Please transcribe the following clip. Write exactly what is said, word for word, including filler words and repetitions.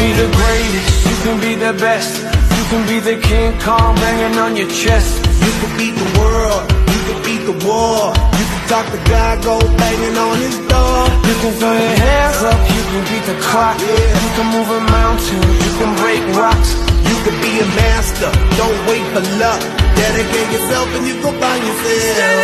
be the greatest, you can be the best. You can be the King Kong banging on your chest. You can beat the world, you can beat the war. You can talk to God, go banging on his door. You can throw your hands up, you can beat the clock. Yeah. You can move a mountain, you can break rocks. You can be a master, don't wait for luck. Dedicate yourself and you go find yourself.